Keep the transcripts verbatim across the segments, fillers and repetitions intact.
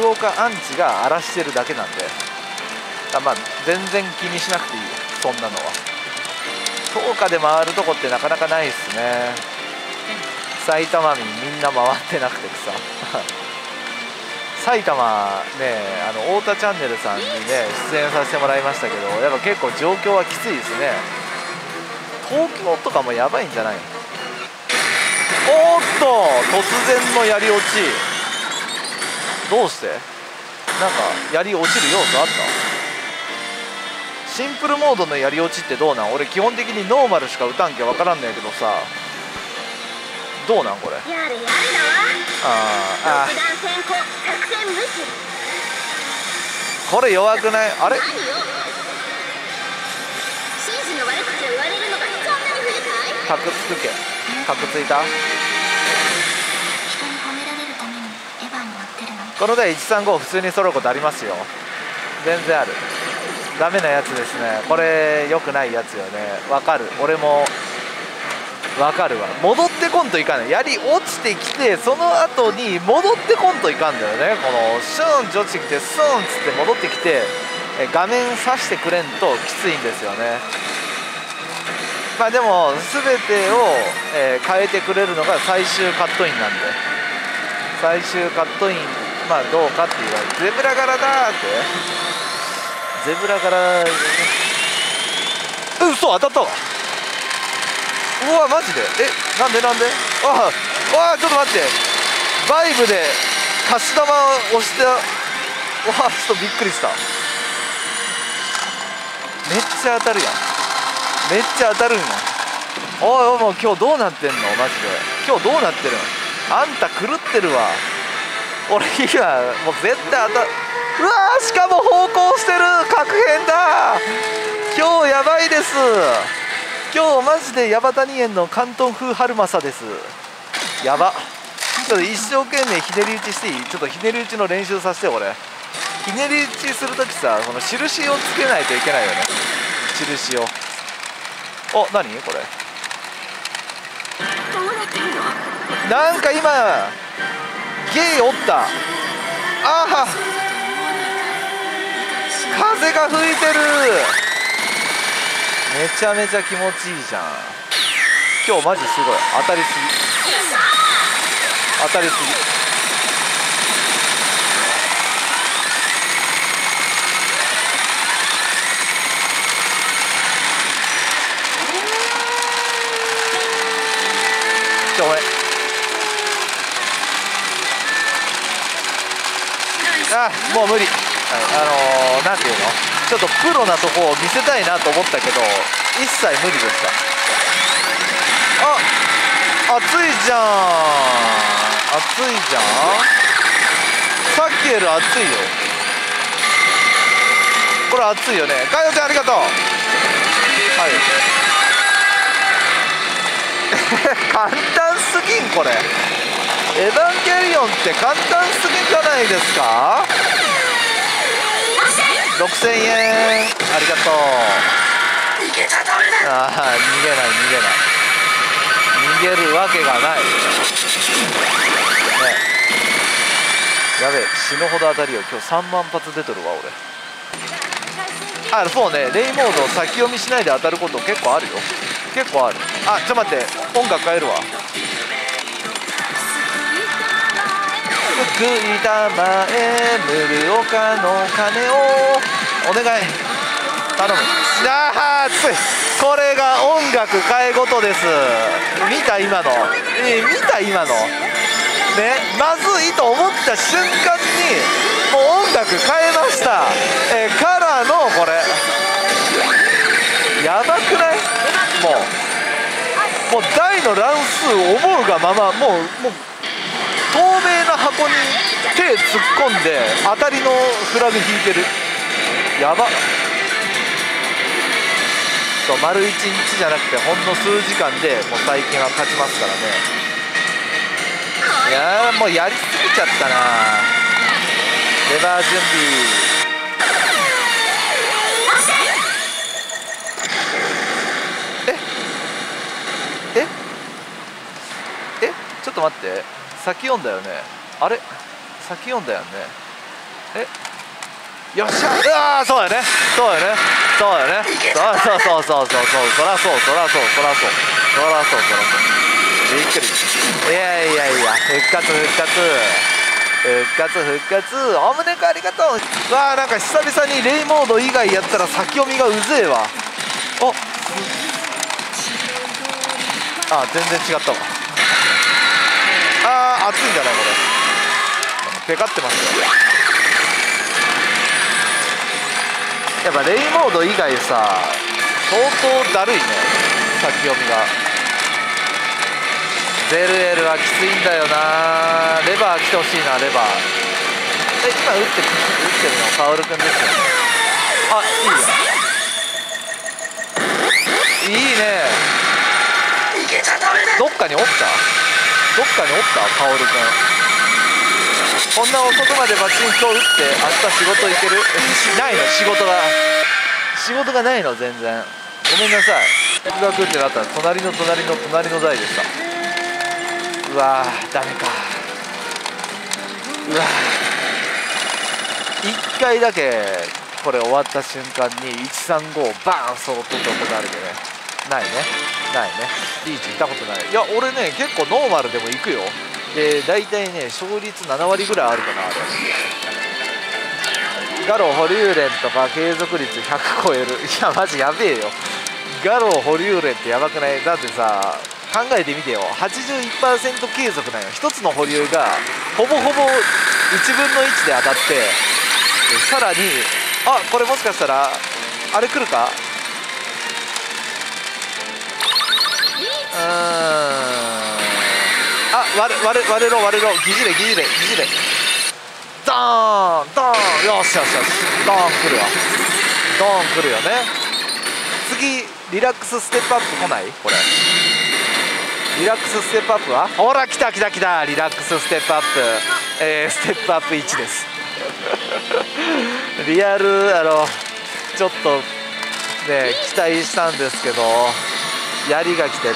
強化アンチが荒らしてるだけなんで、あまあ全然気にしなくていいよ、そんなのは。強化で回るとこってなかなかないっすね。埼玉民みんな回ってなくてさ埼玉ね、あの太田チャンネルさんにね出演させてもらいましたけど、やっぱ結構状況はきついですね。東京とかもやばいんじゃないの。おーっと突然の槍落ち、どうしてなんか槍落ちる要素あった。シンプルモードの槍落ちってどうなん。俺基本的にノーマルしか打たんけわからんねんけどさ、どうなんこれ。ああこれ弱くない。あれカクつくけ。カクついた。この台いちさんご普通に揃うことありますよ。全然ある。ダメなやつですね。これ良くないやつよね。わかる。俺もわかるわ。戻ってこんといかんね。槍落ちてきてその後に戻ってこんといかんだよね。このシューンって落ちてきてスーンっつって戻ってきて画面刺してくれんときついんですよね。まあでも全てを、えー、変えてくれるのが最終カットインなんで、最終カットインまあどうかって言われてゼブラ柄だーってゼブラ柄うそ当たったわ。うわマジでえなんでなんでああちょっと待って、バイブで貸し玉を押してわあちょっとびっくりした。めっちゃ当たるやん。めっちゃ当たるんや。おいおいもう今日どうなってんのマジで。今日どうなってるん。あんた狂ってるわ。俺今もう絶対当たる。うわーしかも方向してる。確変だ。今日やばいです。今日マジでヤバ谷園の関東風春正です。やば。ちょっと一生懸命ひねり打ちしていい。ちょっとひねり打ちの練習させて。俺ひねり打ちするときさ、この印をつけないといけないよね。印を。お、何これ。なんか今ゲイおった。あは風が吹いてる。めちゃめちゃ気持ちいいじゃん。今日マジすごい当たりすぎ当たりすぎ。ちょごめん。あもう無理。あのー、なんていうの、ちょっとプロなとこを見せたいなと思ったけど一切無理でした。あ熱いじゃん熱いじゃん。さっきより熱いよ。これ熱いよね。かよちゃんありがとう。はい簡単すぎんこれ。エヴァンゲリオンって簡単すぎじゃないですか。ろくせんえんありがとう。ああ逃げない逃げない逃げるわけがない、ね、やべえ死ぬほど当たりよ。今日さんまん発出とるわ俺。あそうね、レイモードを先読みしないで当たること結構あるよ。結構ある。あちょっと待って音楽変えるわ。福井田前無岡の鐘をお願い頼む。あーついこれが音楽変えごとです。見た今の、えー、見た今のね、まずいと思った瞬間にもう音楽変えました、えー、からのこれやばくない。もうもう台の乱数思うがままもうもう透明な箱に手突っ込んで当たりのフラグ引いてる。やば。そう丸いちにちじゃなくてほんの数時間でもう最近は勝ちますからね。いやーもうやりすぎちゃったな。レバー準備えええちょっと待って先読んだよね。あれ先読んだよね。 えよっしゃ、うわー、そうやね、そうやね、そうやね、そうそうそうそうそうそう、そらそうそらそうそらそうそらそうそらそうびっくり。いやいやいや、復活復活復活復活、おむねくありがとう。うわー、なんか久々にレイモード以外やったら先読みがうぜえわ。おあ、全然違ったわ。あー、熱いんじゃないこれ、ペカってますよ。やっぱレイモード以外さ相当だるいね、先読みが。ゼルエルはきついんだよな。レバー来てほしいな、レバー。え、今打って打ってるのカオルくんですよね。あ、いいや、いいね。どっかにおったどっかにおったカオルくん。こんな遅くまでバチンコ打って明日仕事行けるないの、仕事が仕事がないの、全然ごめんなさい。哲学ってなったら隣の隣の隣の台でした。うわー、ダメか。うわー、いっかいだけこれ終わった瞬間にいちさんごをバーンソロ取ったことあるけどね。ないねないね、リーチ行ったことない。いや俺ね、結構ノーマルでも行くよ。で大体ね勝率ななわりぐらいあるかな。あれガロ保留連とか継続率ひゃく超える。いやマジやべえよ。ガロ保留連ってやばくない？だってさ考えてみてよ、はちじゅういちパーセント 継続なんよ。ひとつの保留がほぼほぼいちぶんのいちで当たって、さらにあ、これもしかしたらあれ来るか。うーん、あ、割れ割れ割れろ割れろ、疑似れ疑似れ疑似れ、ドーンドーン、よしよしよし、ドーン来るわ、ドーン来るよね。次リラックスステップアップ来ない？これリラックスステップアップはほら来た来た来た、リラックスステップアップ、えー、ステップアップいちですリアルあのちょっとね期待したんですけど、槍が来てね、うん、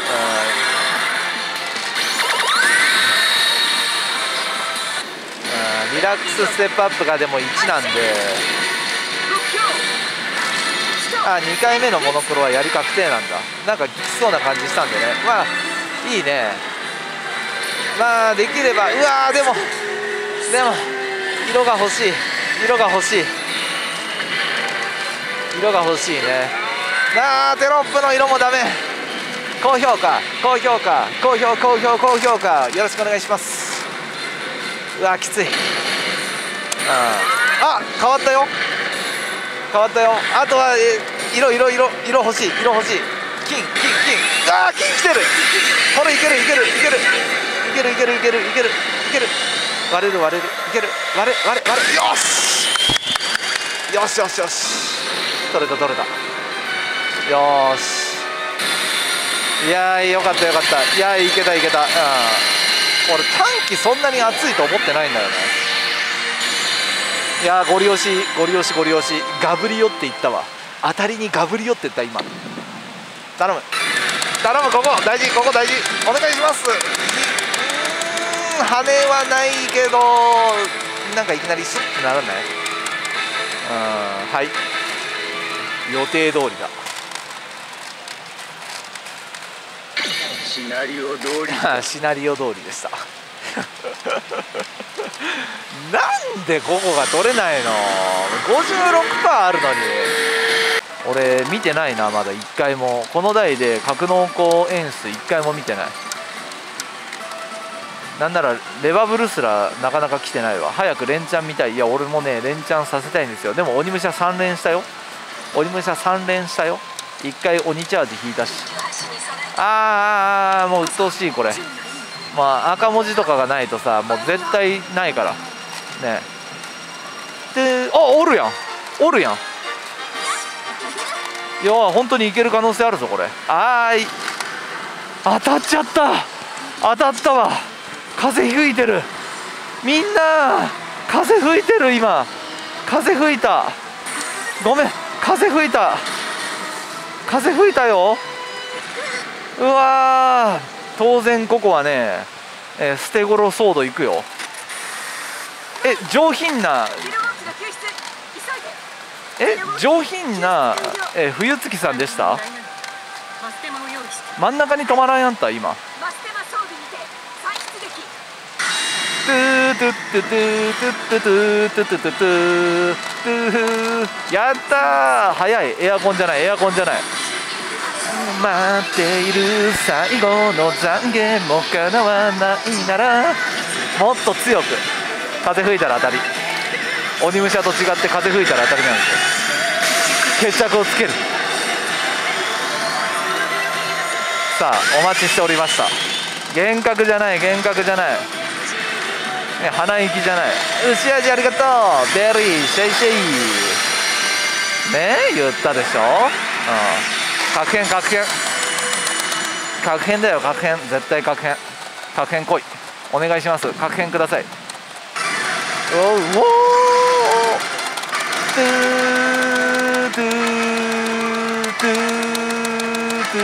リラックスステップアップがでもいちなんで、あ、にかいめのモノクロはやり確定なんだ。なんかきつそうな感じしたんでね、まあいいね。まあできれば、うわー、でもでも色が欲しい色が欲しい色が欲しいね。あー、テロップの色もダメ。高評価高評価高評高評高評価よろしくお願いします。うわきつい。うん、あ、変わったよ変わったよ。あとはえ色色色色欲しい色欲しい。金金金、あー、金来てる。これいけるいけるいけるいけるいけるいけるいけるいける、割れる割れる、いける、割れ割れ割れ、よしよしよしよし、取れた取れた、よーし。いやー、よかったよかった。いやー、いけたいけた。うん、俺短期そんなに熱いと思ってないんだよね。いやー、ゴリ押しゴリ押しゴリ押し、ガブリオって言ったわ。当たりにガブリオって言った今。頼む頼む、ここ大事、ここ大事、お願いします。うーん、羽はないけどなんかいきなりスッてならない？うん、はい、予定通りだ。シナリオ通りシナリオ通りでしたなんでここが取れないの？ ごじゅうろくパーセント あるのに。俺見てないな、まだいっかいも。この台で格納庫演出いっかいも見てない。なんならレバブルすらなかなか来てないわ。早く連チャン見たい。いや俺もね連チャンさせたいんですよ。でも鬼武者さん連したよ。鬼武者さん連したよ。いっかい鬼チャージ引いたし。あーあーあー、もう鬱陶しいこれ。まあ赤文字とかがないとさ、もう絶対ないからね。で、あ、おるやんおるやん。いや本当にいける可能性あるぞこれ。あーい、当たっちゃった、当たったわ。風吹いてる、みんな風吹いてる。今風吹いた、ごめん、風吹いた風吹いたよ。うわー、当然ここはね、えー、捨て頃ソードいくよ。 え上品なえ上品なえ冬月さんでした。真ん中に止まらんやんた今。トゥートゥットゥトゥトゥットゥトゥトゥトゥトゥトゥトゥやったー。早い。エアコンじゃない、エアコンじゃない。待っている最後の懺悔も叶わないなら、もっと強く風吹いたら当たり。鬼武者と違って風吹いたら当たりなんですよ。決着をつける。さあお待ちしておりました。幻覚じゃない、幻覚じゃない、ね、鼻息じゃない。牛味ありがとう。ベリーシェイシェイねえ言ったでしょ。うん、確変確変確変だよ、確変絶対確変確変来い。お願いします。確変ください。おおおトゥートゥートゥートゥートゥ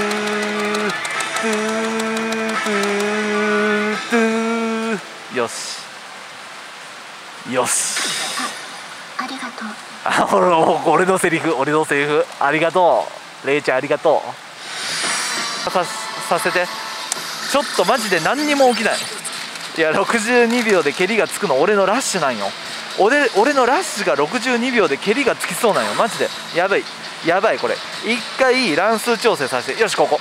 ートゥーよしよし。 ありがとう。 あ、俺俺のセリフ俺のセリフありがとう。レイちゃんありがとう。ささせて。ちょっとマジで何にも起きない。いやろくじゅうにびょうで蹴りがつくの俺のラッシュなんよ。俺俺のラッシュがろくじゅうにびょうで蹴りがつきそうなんよマジで。やばいやばい。これ一回乱数調整させて。よしここ、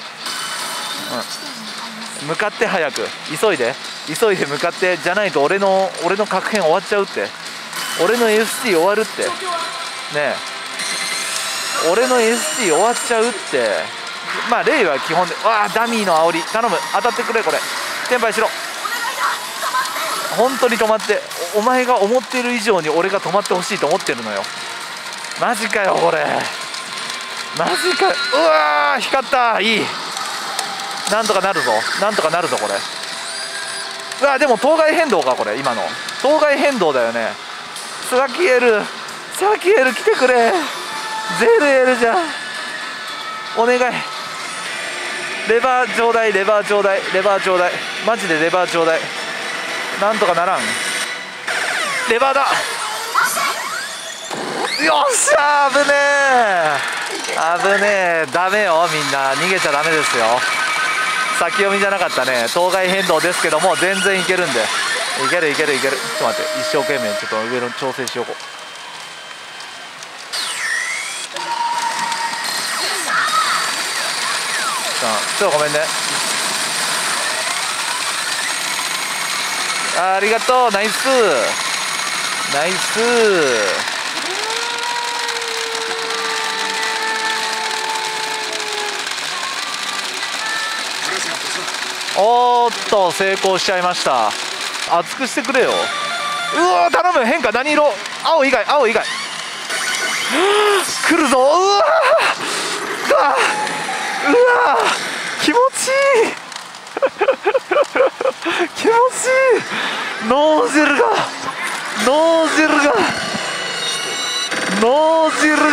うん、向かって早く急いで急いで向かって。じゃないと俺の俺の確変終わっちゃうって。俺の エスティー 終わるってねえ。俺の エスティー 終わっちゃうって。まあレイは基本で。わあダミーの煽り頼む。当たってくれこれ。テンパイしろ。本当に止まって。お前が思っている以上に俺が止まってほしいと思ってるのよ。マジかよこれ。マジかよ。うわー光った。いい。なんとかなるぞなんとかなるぞこれ。うわでも当該変動かこれ。今の当該変動だよね。サキエルサキエル来てくれ。ゼルエルじゃんお願い。レバーちょうだいレバーちょうだいレバーちょうだいマジでレバーちょうだい。なんとかならん。レバーだ。よっしゃー危ねえ危ねえ。ダメよみんな逃げちゃダメですよ。先読みじゃなかったね。当該変動ですけども全然いけるんで。いけるいけるいける。ちょっと待って一生懸命ちょっと上の調整しよう。ちょっとごめんね。ありがとうナイスナイス。おーっと成功しちゃいました。熱くしてくれよ。うわ頼む。変化何色。青以外青以外来るぞ。うわうわうわ気持ちいい気持ちいい。ノージルがノージルがノージルが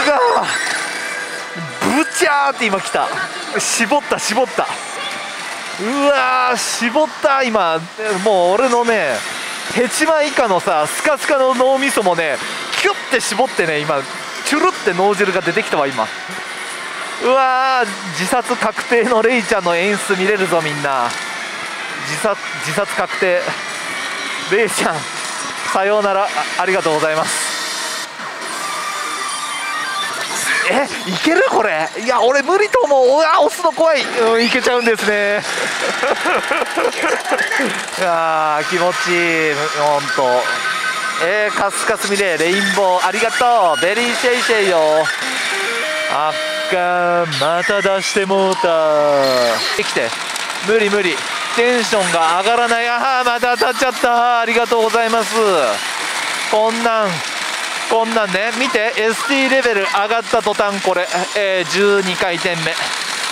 ブチャーって今来た。絞った絞った。うわー絞った。今もう俺のねヘチマ以下のさスカスカの脳みそもねキュッて絞ってね今チュルって脳汁が出てきたわ今。うわー自殺確定のレイちゃんの演出見れるぞみんな。自殺自殺確定。レイちゃんさようなら あ, ありがとうございます。えいけるこれ。いや俺無理と思う。うわ押すの怖い、うん、いけちゃうんですねいやー気持ちいいほんと。えー、カスカスミレーレインボーありがとう。ベリーシェイシェイよ。あっかまた出してもうた。できて無理無理。テンションが上がらない。ああまた当たっちゃった。ありがとうございます。こんなんこんなんね見て エスティー レベル上がった途端これ、えー、じゅうにかいてんめ、うん、ね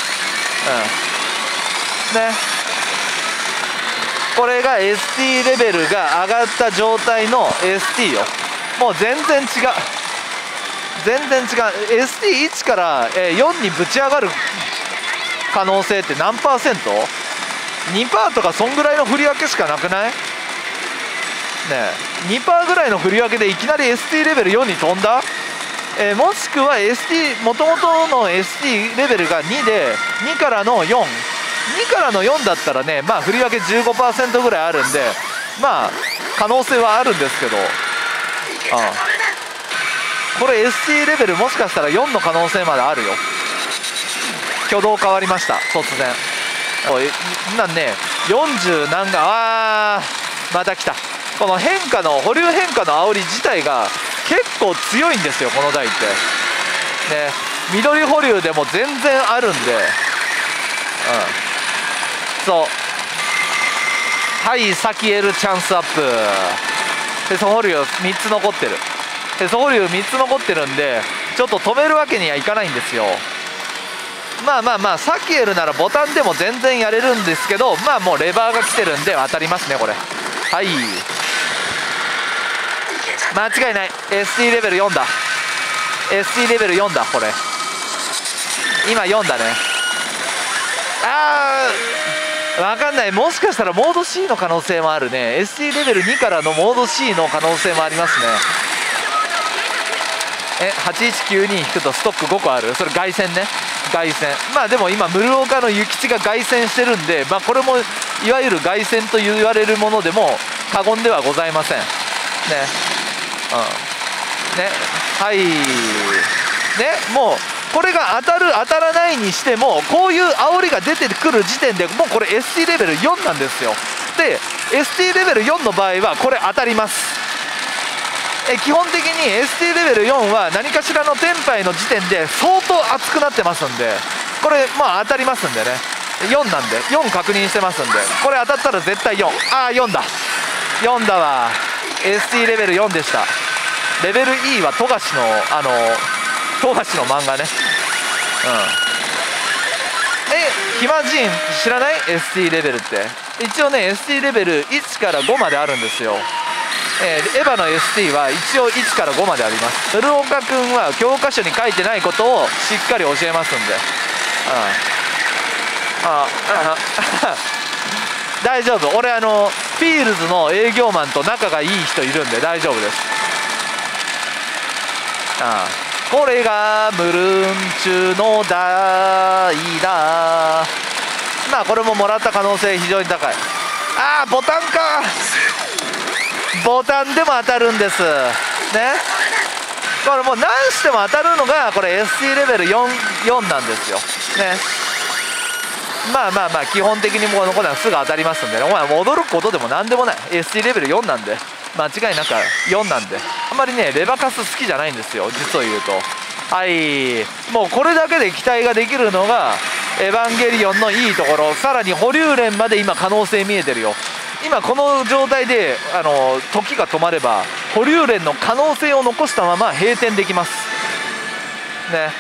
これが エスティー レベルが上がった状態の エスティー よ。もう全然違う全然違う。 エスティーいち からよんにぶち上がる可能性って何パーセント？ にパーセント とかそんぐらいの振り分けしかなくない？ ね にパーセント ぐらいの振り分けでいきなり エスティー レベルよんに飛んだ、えー、もしくは エスティー もともとの エスティー レベルがにでにからのよん、にからのよんだったらね、まあ振り分け じゅうごパーセント ぐらいあるんで、まあ可能性はあるんですけど、ああこれ エスティー レベルもしかしたらよんの可能性まであるよ。挙動変わりました突然。おいなんねよんじゅう何があーまた来た。この変化の保留変化の煽り自体が結構強いんですよこの台ってね。緑保留でも全然あるんで、うん、そうはい先得るチャンスアップ。へそ保留みっつ残ってる。へそ保留みっつ残ってるんでちょっと止めるわけにはいかないんですよ。まあまあまあサキエルならボタンでも全然やれるんですけど、まあもうレバーが来てるんで当たりますねこれ。はい間違いない エスティー レベルよんだ。 エスティー レベルよんだこれ今よんだね。あー分かんない、もしかしたらモード C の可能性もあるね。 エスティー レベルにからのモード C の可能性もありますね。えはちいちきゅうに引くとストックごこある。それ凱旋ね、凱旋。まあでも今ムルオカの諭吉が凱旋してるんで、まあこれもいわゆる凱旋と言われるものでも過言ではございませんね。うんねはいね、もうこれが当たる当たらないにしてもこういう煽りが出てくる時点でもうこれ エスティー レベルよんなんですよ。で エスティー レベルよんの場合はこれ当たります。え基本的に エスティー レベルよんは何かしらのテンパイの時点で相当熱くなってますんで、これまあ当たりますんでね。よんなんでよん確認してますんで、これ当たったら絶対よん。ああよんだよんだわ。 エスティー レベルよんでした。レベル E は富樫のあの富樫の漫画ね。うんえ暇人知らない？ エスティー レベルって一応ね エスティー レベルいちからごまであるんですよ。えー、エヴァの エスティー は一応いちからごまであります。鶴岡君は教科書に書いてないことをしっかり教えますんで、うん、ああ大丈夫。俺あのフィールズの営業マンと仲がいい人いるんで大丈夫です。ああこれがムルンチュの台だ。まあこれももらった可能性非常に高い。ああボタンか、ボタンでも当たるんですね。これもう何しても当たるのがこれ エスティー レベル よん, よんなんですよね。まあまあまあ基本的にもうこれはすぐ当たりますんでね。お前驚くことでも何でもない。 エスティー レベルよんなんで間違いなくよんなんで、あんまりねレバカス好きじゃないんですよ実を言うと。はいもうこれだけで期待ができるのがエヴァンゲリオンのいいところ。さらに保留連まで今可能性見えてるよ。今この状態であの時が止まれば保留連の可能性を残したまま閉店できますね。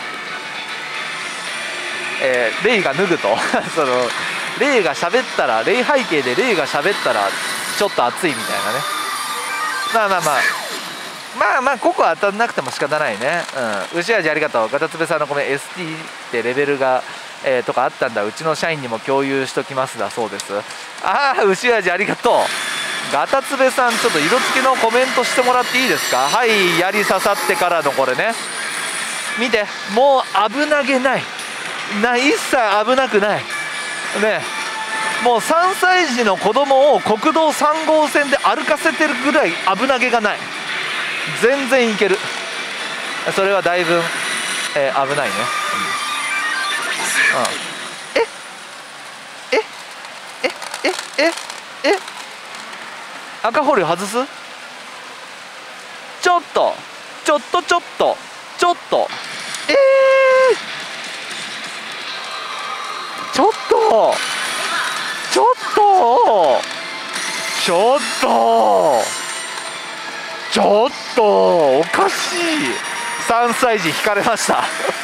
えー、レイが脱ぐとそのレイが喋ったらレイ背景でレイが喋ったらちょっと熱いみたいなね。まあまあまあまあまあここは当たんなくても仕方ないね。うん牛味ありがとう。ガタツベさんのごめん エスティー ってレベルが、えー、とかあったんだ。うちの社員にも共有しときますだそうです。ああ牛味ありがとう。ガタツベさんちょっと色付きのコメントしてもらっていいですか。はい槍刺さってからのこれね見て、もう危なげないな、一切危なくないね。もうさんさい児の子供を国道さん号線で歩かせてるぐらい危なげがない。全然いける。それはだいぶ、えー、危ないね、うんうん、ええええええ赤ホール外す。ちょっとちょっとちょっとちょっとえー、ちょっとちょっとちょっとちょっとおかしい。さんさい児引かれました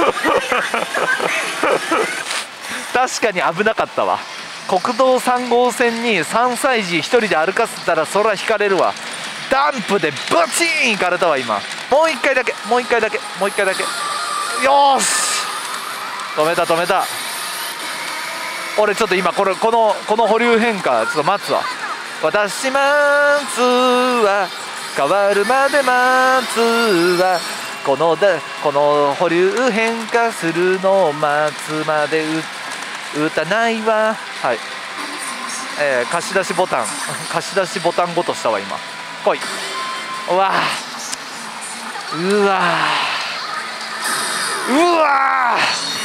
確かに危なかったわ。国道さん号線にさんさい児ひとりで歩かせたらそら引かれるわ。ダンプでブチーン引かれたわ今。もういっかいだけもういっかいだけもういっかいだけ。よーし止めた止めた。俺ちょっと今これこのこの保留変化ちょっと待つわ。 私待つは変わるまで待つはこのだこの保留変化するのを待つまでう歌ないわ。はい、えー、貸し出しボタン貸し出しボタンごとしたわ今。来い。うわうわうわ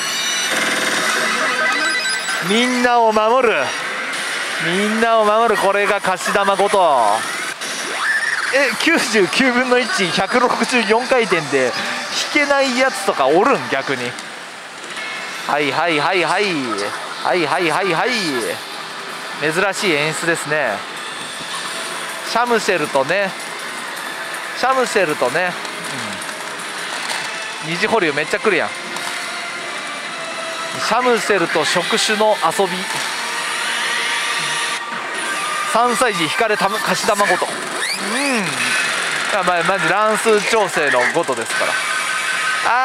みんなを守るみんなを守る。これが貸し玉ごと。えきゅうじゅうきゅうぶんのいち、ひゃくろくじゅうよんかい転で引けないやつとかおるん逆に。はいはいはいはいはいはいはいはい珍しい演出ですね。シャムシェルとねシャムシェルとね、うん、二次保留めっちゃくるやん。シャムシェルと触手の遊び。さんさい児引かれた貸し玉ごと。うんいやまあマジ乱数調整のごとですから。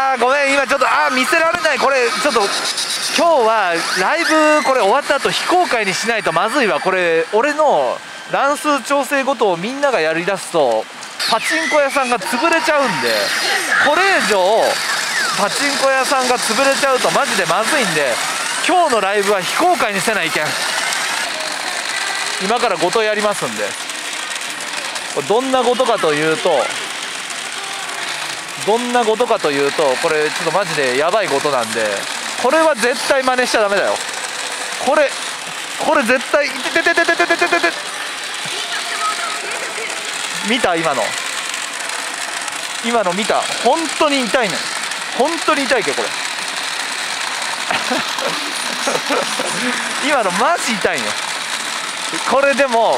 あーごめん今ちょっとあー見せられない。これちょっと今日はライブこれ終わった後非公開にしないとまずいわ。これ俺の乱数調整ごとをみんながやりだすとパチンコ屋さんが潰れちゃうんで、これ以上パチンコ屋さんが潰れちゃうとマジでまずいんで、今日のライブは非公開にせないけん。今からごとやりますんで。どんなことかというとどんなことかというとこれちょっとマジでやばいことなんで、これは絶対真似しちゃダメだよ。これこれ絶対いてててててててててて見た今の今の見た。本当に痛いね。本当に痛いけどこれ今のマジ痛いね。これでも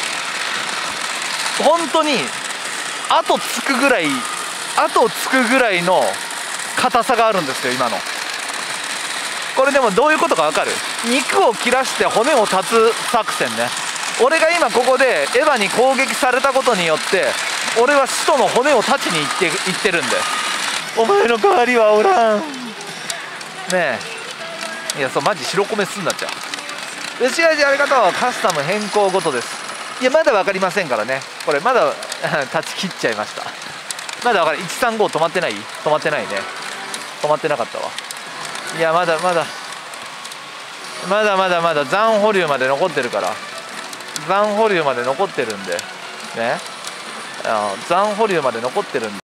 本当に後つくぐらい後つくぐらいの硬さがあるんですよ今の。これでもどういうことか分かる？肉を切らして骨を断つ作戦ね。俺が今ここでエヴァに攻撃されたことによって俺は使徒の骨を断ちに行って行ってるんで、お前の代わりはおらんねえ。いやそうマジ白米すんなっちゃう。牛味ありがとう。カスタム変更ごとです。いやまだ分かりませんからね。これまだ断ち切っちゃいました。まだ分かる。いちさんご止まってない止まってないね。止まってなかったわ。いやまだまだまだまだまだ残保留まで残ってるから。残保留まで残ってるんでね。あ残保留まで残ってるんで